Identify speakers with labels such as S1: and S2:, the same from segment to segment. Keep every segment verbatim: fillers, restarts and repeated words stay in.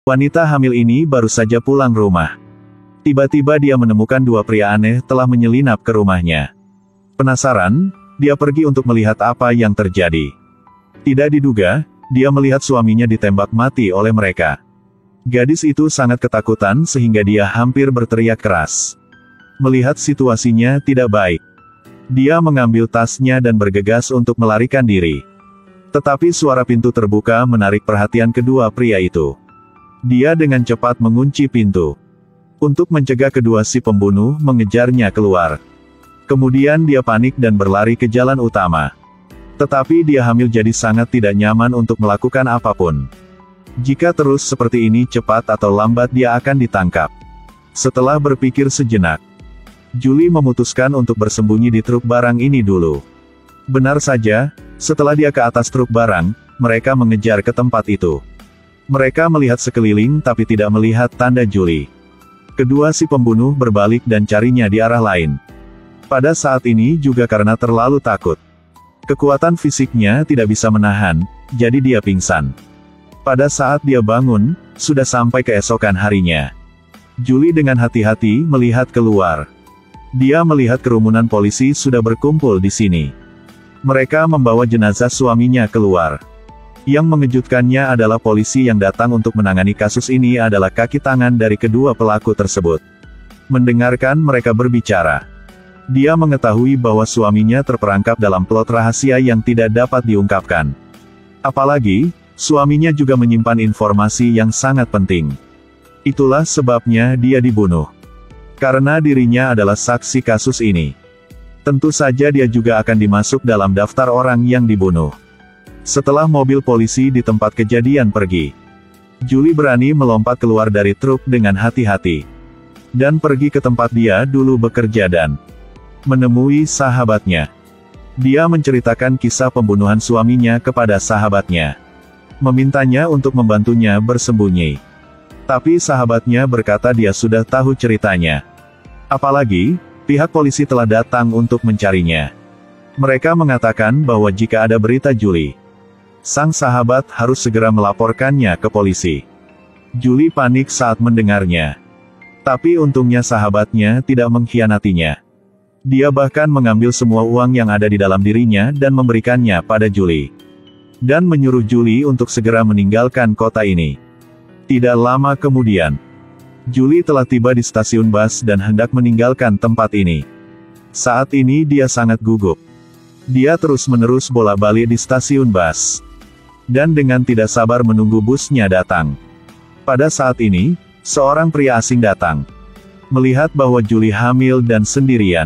S1: Wanita hamil ini baru saja pulang rumah. Tiba-tiba dia menemukan dua pria aneh telah menyelinap ke rumahnya. Penasaran, dia pergi untuk melihat apa yang terjadi. Tidak diduga, dia melihat suaminya ditembak mati oleh mereka. Gadis itu sangat ketakutan sehingga dia hampir berteriak keras. Melihat situasinya tidak baik, dia mengambil tasnya dan bergegas untuk melarikan diri. Tetapi suara pintu terbuka menarik perhatian kedua pria itu. Dia dengan cepat mengunci pintu. Untuk mencegah kedua si pembunuh mengejarnya keluar. Kemudian dia panik dan berlari ke jalan utama. Tetapi dia hamil jadi sangat tidak nyaman untuk melakukan apapun. Jika terus seperti ini cepat atau lambat dia akan ditangkap. Setelah berpikir sejenak, Julie memutuskan untuk bersembunyi di truk barang ini dulu. Benar saja, setelah dia ke atas truk barang, mereka mengejar ke tempat itu. Mereka melihat sekeliling tapi tidak melihat tanda Julie. Kedua si pembunuh berbalik dan carinya di arah lain. Pada saat ini juga karena terlalu takut. Kekuatan fisiknya tidak bisa menahan, jadi dia pingsan. Pada saat dia bangun, sudah sampai keesokan harinya. Julie dengan hati-hati melihat keluar. Dia melihat kerumunan polisi sudah berkumpul di sini. Mereka membawa jenazah suaminya keluar. Yang mengejutkannya adalah polisi yang datang untuk menangani kasus ini adalah kaki tangan dari kedua pelaku tersebut. Mendengarkan mereka berbicara, dia mengetahui bahwa suaminya terperangkap dalam plot rahasia yang tidak dapat diungkapkan. Apalagi, suaminya juga menyimpan informasi yang sangat penting. Itulah sebabnya dia dibunuh. Karena dirinya adalah saksi kasus ini. Tentu saja dia juga akan dimasuk dalam daftar orang yang dibunuh. Setelah mobil polisi di tempat kejadian pergi, Julie berani melompat keluar dari truk dengan hati-hati. Dan pergi ke tempat dia dulu bekerja dan menemui sahabatnya. Dia menceritakan kisah pembunuhan suaminya kepada sahabatnya. Memintanya untuk membantunya bersembunyi. Tapi sahabatnya berkata dia sudah tahu ceritanya. Apalagi, pihak polisi telah datang untuk mencarinya. Mereka mengatakan bahwa jika ada berita Julie, sang sahabat harus segera melaporkannya ke polisi. Julie panik saat mendengarnya. Tapi untungnya sahabatnya tidak mengkhianatinya. Dia bahkan mengambil semua uang yang ada di dalam dirinya dan memberikannya pada Julie. Dan menyuruh Julie untuk segera meninggalkan kota ini. Tidak lama kemudian, Julie telah tiba di stasiun bus dan hendak meninggalkan tempat ini. Saat ini dia sangat gugup. Dia terus-menerus bolak-balik di stasiun bus. Dan dengan tidak sabar menunggu busnya datang. Pada saat ini, seorang pria asing datang. Melihat bahwa Julie hamil dan sendirian,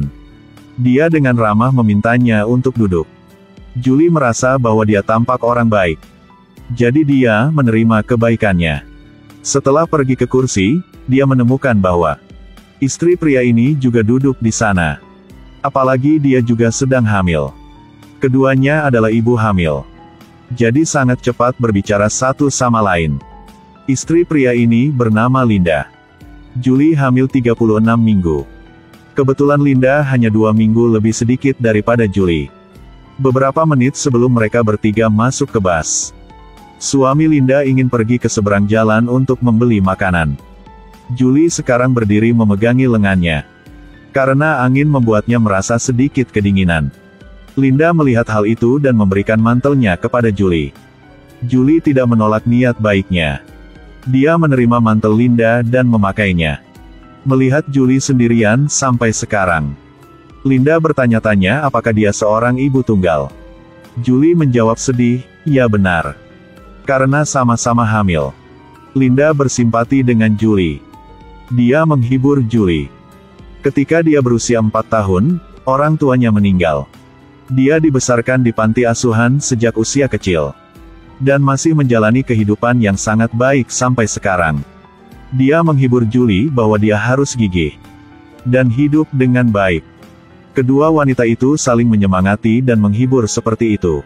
S1: dia dengan ramah memintanya untuk duduk. Julie merasa bahwa dia tampak orang baik. Jadi dia menerima kebaikannya. Setelah pergi ke kursi, dia menemukan bahwa istri pria ini juga duduk di sana. Apalagi dia juga sedang hamil. Keduanya adalah ibu hamil. Jadi sangat cepat berbicara satu sama lain. Istri pria ini bernama Linda. Julie hamil tiga puluh enam minggu. Kebetulan Linda hanya dua minggu lebih sedikit daripada Julie. Beberapa menit sebelum mereka bertiga masuk ke bus, suami Linda ingin pergi ke seberang jalan untuk membeli makanan. Julie sekarang berdiri memegangi lengannya. Karena angin membuatnya merasa sedikit kedinginan. Linda melihat hal itu dan memberikan mantelnya kepada Julie. Julie tidak menolak niat baiknya. Dia menerima mantel Linda dan memakainya. Melihat Julie sendirian sampai sekarang, Linda bertanya-tanya apakah dia seorang ibu tunggal. Julie menjawab sedih, ya benar. Karena sama-sama hamil. Linda bersimpati dengan Julie. Dia menghibur Julie. Ketika dia berusia empat tahun, orang tuanya meninggal. Dia dibesarkan di panti asuhan sejak usia kecil. Dan masih menjalani kehidupan yang sangat baik sampai sekarang. Dia menghibur Julie bahwa dia harus gigih dan hidup dengan baik. Kedua wanita itu saling menyemangati dan menghibur seperti itu.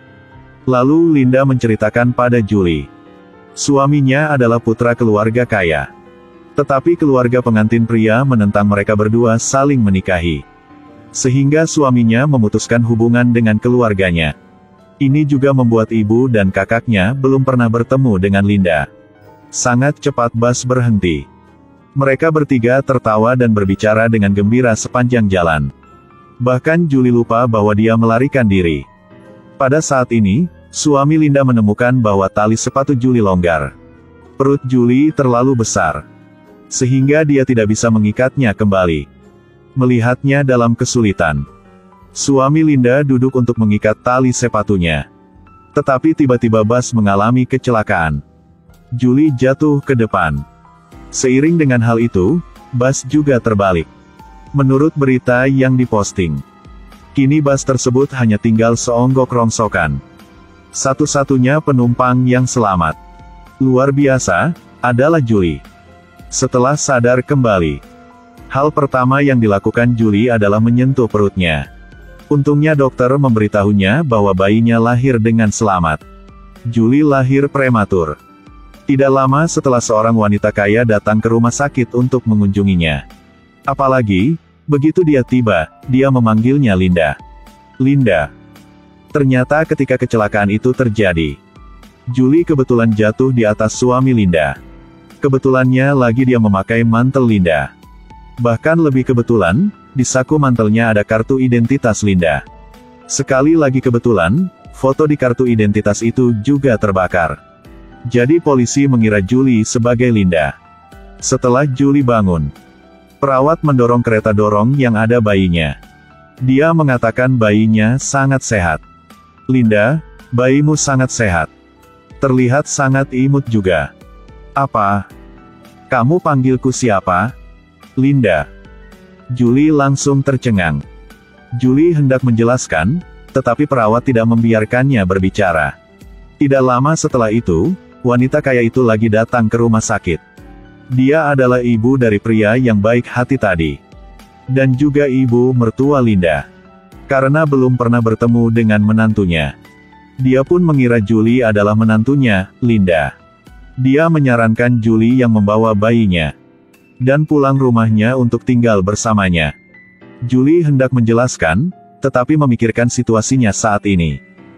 S1: Lalu Linda menceritakan pada Julie. Suaminya adalah putra keluarga kaya. Tetapi keluarga pengantin pria menentang mereka berdua saling menikahi. Sehingga suaminya memutuskan hubungan dengan keluarganya. Ini juga membuat ibu dan kakaknya belum pernah bertemu dengan Linda. Sangat cepat bus berhenti. Mereka bertiga tertawa dan berbicara dengan gembira sepanjang jalan. Bahkan Julie lupa bahwa dia melarikan diri. Pada saat ini, suami Linda menemukan bahwa tali sepatu Julie longgar. Perut Julie terlalu besar, sehingga dia tidak bisa mengikatnya kembali. Melihatnya dalam kesulitan, suami Linda duduk untuk mengikat tali sepatunya. Tetapi tiba-tiba bus mengalami kecelakaan. Julie jatuh ke depan. Seiring dengan hal itu, bus juga terbalik. Menurut berita yang diposting, kini bus tersebut hanya tinggal seonggok rongsokan. Satu-satunya penumpang yang selamat, luar biasa, adalah Julie. Setelah sadar kembali, hal pertama yang dilakukan Julie adalah menyentuh perutnya. Untungnya dokter memberitahunya bahwa bayinya lahir dengan selamat. Julie lahir prematur. Tidak lama setelah seorang wanita kaya datang ke rumah sakit untuk mengunjunginya. Apalagi, begitu dia tiba, dia memanggilnya Linda. Linda. Ternyata ketika kecelakaan itu terjadi, Julie kebetulan jatuh di atas suami Linda. Kebetulannya lagi dia memakai mantel Linda. Bahkan lebih kebetulan, di saku mantelnya ada kartu identitas Linda. Sekali lagi kebetulan, foto di kartu identitas itu juga terbakar. Jadi polisi mengira Julie sebagai Linda. Setelah Julie bangun, perawat mendorong kereta dorong yang ada bayinya. Dia mengatakan bayinya sangat sehat. Linda, bayimu sangat sehat. Terlihat sangat imut juga. Apa? Kamu panggilku siapa? Linda. Julie langsung tercengang. Julie hendak menjelaskan, tetapi perawat tidak membiarkannya berbicara. Tidak lama setelah itu, wanita kaya itu lagi datang ke rumah sakit. Dia adalah ibu dari pria yang baik hati tadi. Dan juga ibu mertua Linda. Karena belum pernah bertemu dengan menantunya, dia pun mengira Julie adalah menantunya, Linda. Dia menyarankan Julie yang membawa bayinya dan pulang rumahnya untuk tinggal bersamanya. Julie hendak menjelaskan, tetapi memikirkan situasinya saat ini.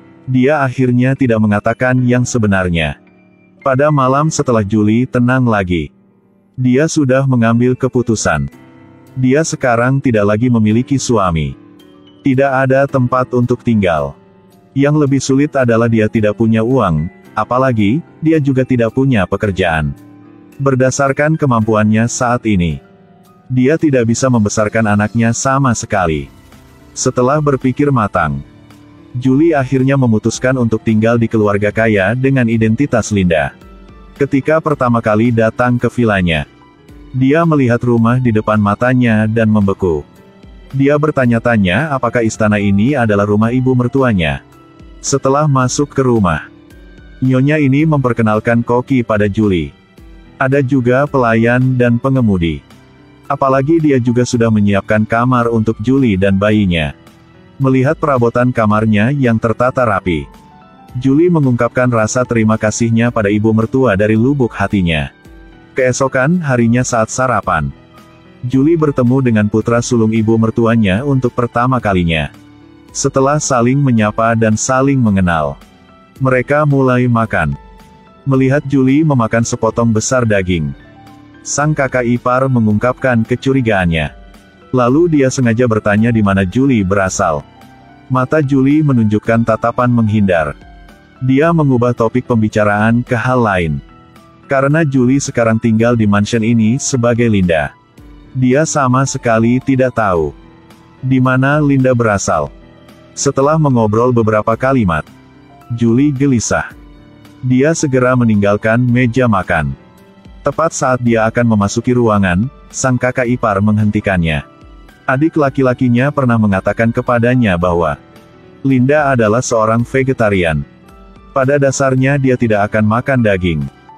S1: Dia akhirnya tidak mengatakan yang sebenarnya. Pada malam setelah Julie tenang lagi, dia sudah mengambil keputusan. Dia sekarang tidak lagi memiliki suami. Tidak ada tempat untuk tinggal. Yang lebih sulit adalah dia tidak punya uang, apalagi, dia juga tidak punya pekerjaan. Berdasarkan kemampuannya saat ini, dia tidak bisa membesarkan anaknya sama sekali. Setelah berpikir matang, Julie akhirnya memutuskan untuk tinggal di keluarga kaya dengan identitas Linda. Ketika pertama kali datang ke vilanya, dia melihat rumah di depan matanya dan membeku. Dia bertanya-tanya apakah istana ini adalah rumah ibu mertuanya. Setelah masuk ke rumah, nyonya ini memperkenalkan koki pada Julie. Ada juga pelayan dan pengemudi. Apalagi dia juga sudah menyiapkan kamar untuk Julie dan bayinya. Melihat perabotan kamarnya yang tertata rapi, Julie mengungkapkan rasa terima kasihnya pada ibu mertua dari lubuk hatinya. Keesokan harinya saat sarapan, Julie bertemu dengan putra sulung ibu mertuanya untuk pertama kalinya. Setelah saling menyapa dan saling mengenal, mereka mulai makan. Melihat Julie memakan sepotong besar daging, sang kakak ipar mengungkapkan kecurigaannya. Lalu dia sengaja bertanya di mana Julie berasal. Mata Julie menunjukkan tatapan menghindar. Dia mengubah topik pembicaraan ke hal lain. Karena Julie sekarang tinggal di mansion ini sebagai Linda. Dia sama sekali tidak tahu di mana Linda berasal. Setelah mengobrol beberapa kalimat, Julie gelisah. Dia segera meninggalkan meja makan. Tepat saat dia akan memasuki ruangan, sang kakak ipar menghentikannya. Adik laki-lakinya pernah mengatakan kepadanya bahwa Linda adalah seorang vegetarian. Pada dasarnya dia tidak akan makan daging.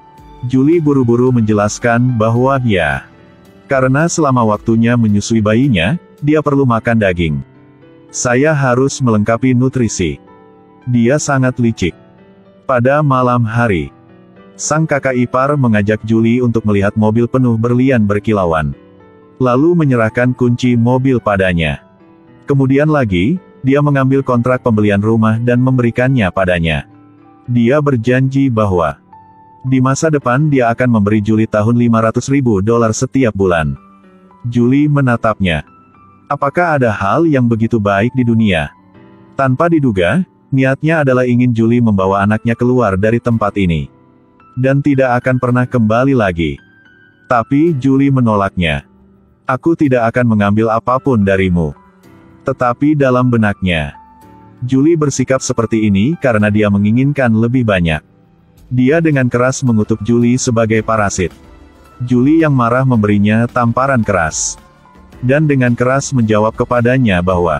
S1: Julie buru-buru menjelaskan bahwa ya, karena selama waktunya menyusui bayinya, dia perlu makan daging. Saya harus melengkapi nutrisi. Dia sangat licik. Pada malam hari, sang kakak ipar mengajak Julie untuk melihat mobil penuh berlian berkilauan. Lalu menyerahkan kunci mobil padanya. Kemudian lagi, dia mengambil kontrak pembelian rumah dan memberikannya padanya. Dia berjanji bahwa Di masa depan dia akan memberi Julie tahun lima ratus ribu dolar setiap bulan. Julie menatapnya. Apakah ada hal yang begitu baik di dunia? Tanpa diduga, niatnya adalah ingin Julie membawa anaknya keluar dari tempat ini. Dan tidak akan pernah kembali lagi. Tapi Julie menolaknya. Aku tidak akan mengambil apapun darimu. Tetapi dalam benaknya, Julie bersikap seperti ini karena dia menginginkan lebih banyak. Dia dengan keras mengutuk Julie sebagai parasit. Julie yang marah memberinya tamparan keras. Dan dengan keras menjawab kepadanya bahwa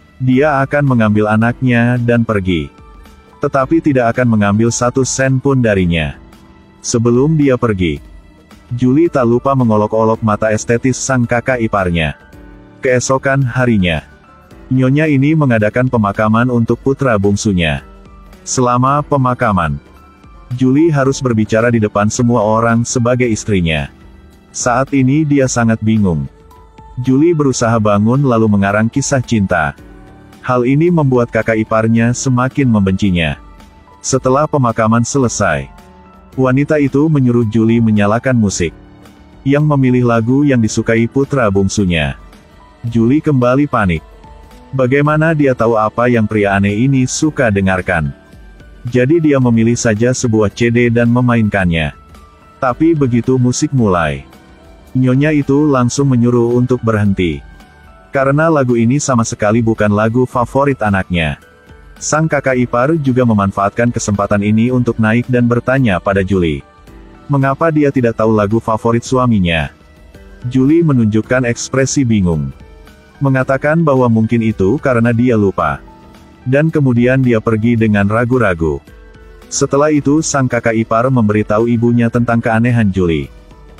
S1: dia akan mengambil anaknya dan pergi. Tetapi tidak akan mengambil satu sen pun darinya. Sebelum dia pergi, Julie tak lupa mengolok-olok mata estetis sang kakak iparnya. Keesokan harinya, nyonya ini mengadakan pemakaman untuk putra bungsunya. Selama pemakaman, Julie harus berbicara di depan semua orang sebagai istrinya. Saat ini dia sangat bingung. Julie berusaha bangun lalu mengarang kisah cinta. Hal ini membuat kakak iparnya semakin membencinya. Setelah pemakaman selesai, wanita itu menyuruh Julie menyalakan musik, yang memilih lagu yang disukai putra bungsunya. Julie kembali panik. Bagaimana dia tahu apa yang pria aneh ini suka dengarkan? Jadi dia memilih saja sebuah C D dan memainkannya. Tapi begitu musik mulai, nyonya itu langsung menyuruh untuk berhenti. Karena lagu ini sama sekali bukan lagu favorit anaknya. Sang kakak ipar juga memanfaatkan kesempatan ini untuk naik dan bertanya pada Julie. Mengapa dia tidak tahu lagu favorit suaminya? Julie menunjukkan ekspresi bingung. Mengatakan bahwa mungkin itu karena dia lupa. Dan kemudian dia pergi dengan ragu-ragu. Setelah itu sang kakak ipar memberitahu ibunya tentang keanehan Julie.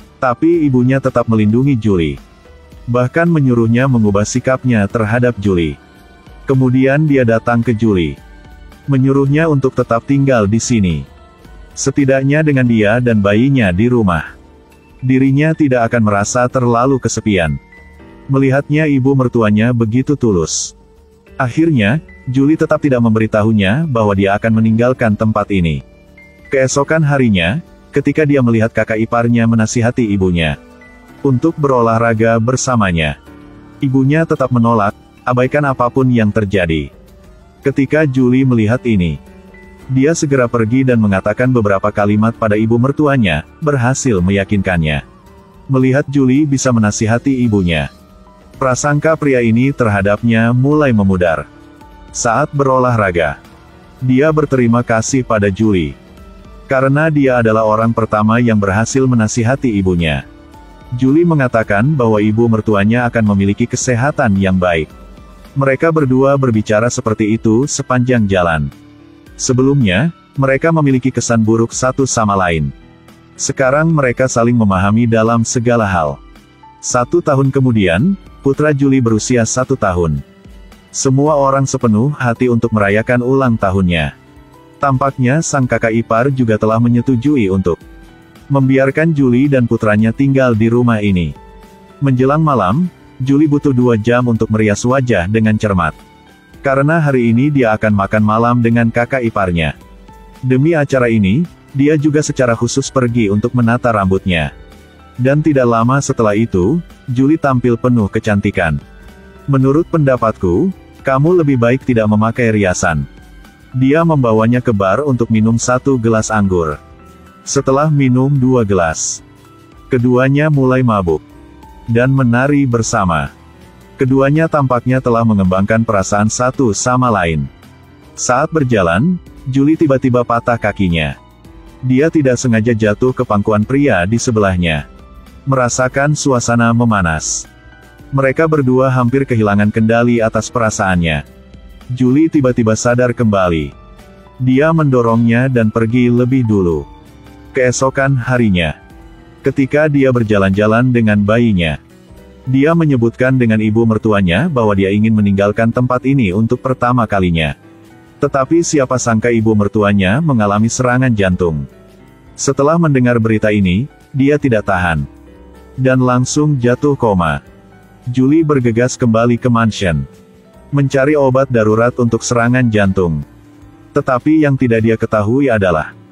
S1: Tapi ibunya tetap melindungi Julie. Bahkan menyuruhnya mengubah sikapnya terhadap Julie. Kemudian dia datang ke Julie. Menyuruhnya untuk tetap tinggal di sini. Setidaknya dengan dia dan bayinya di rumah, dirinya tidak akan merasa terlalu kesepian. Melihatnya ibu mertuanya begitu tulus. Akhirnya, Julie tetap tidak memberitahunya bahwa dia akan meninggalkan tempat ini. Keesokan harinya, ketika dia melihat kakak iparnya menasihati ibunya untuk berolahraga bersamanya, ibunya tetap menolak, abaikan apapun yang terjadi. Ketika Julie melihat ini, dia segera pergi dan mengatakan beberapa kalimat pada ibu mertuanya, berhasil meyakinkannya. Melihat Julie bisa menasihati ibunya, prasangka pria ini terhadapnya mulai memudar. Saat berolahraga, dia berterima kasih pada Julie. Karena dia adalah orang pertama yang berhasil menasihati ibunya. Julie mengatakan bahwa ibu mertuanya akan memiliki kesehatan yang baik. Mereka berdua berbicara seperti itu sepanjang jalan. Sebelumnya, mereka memiliki kesan buruk satu sama lain. Sekarang mereka saling memahami dalam segala hal. Satu tahun kemudian, putra Julie berusia satu tahun. Semua orang sepenuh hati untuk merayakan ulang tahunnya. Tampaknya sang kakak ipar juga telah menyetujui untuk membiarkan Julie dan putranya tinggal di rumah ini. Menjelang malam, Julie butuh dua jam untuk merias wajah dengan cermat. Karena hari ini dia akan makan malam dengan kakak iparnya. Demi acara ini, dia juga secara khusus pergi untuk menata rambutnya. Dan tidak lama setelah itu, Julie tampil penuh kecantikan. Menurut pendapatku, kamu lebih baik tidak memakai riasan. Dia membawanya ke bar untuk minum satu gelas anggur. Setelah minum dua gelas, keduanya mulai mabuk dan menari bersama. Keduanya tampaknya telah mengembangkan perasaan satu sama lain. Saat berjalan, Julie tiba-tiba patah kakinya. Dia tidak sengaja jatuh ke pangkuan pria di sebelahnya. Merasakan suasana memanas. Mereka berdua hampir kehilangan kendali atas perasaannya. Julie tiba-tiba sadar kembali. Dia mendorongnya dan pergi lebih dulu. Keesokan harinya, ketika dia berjalan-jalan dengan bayinya, dia menyebutkan dengan ibu mertuanya bahwa dia ingin meninggalkan tempat ini untuk pertama kalinya. Tetapi siapa sangka ibu mertuanya mengalami serangan jantung. Setelah mendengar berita ini, dia tidak tahan dan langsung jatuh koma. Julie bergegas kembali ke mansion, mencari obat darurat untuk serangan jantung. Tetapi yang tidak dia ketahui adalah,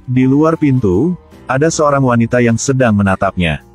S1: Di luar pintu, ada seorang wanita yang sedang menatapnya.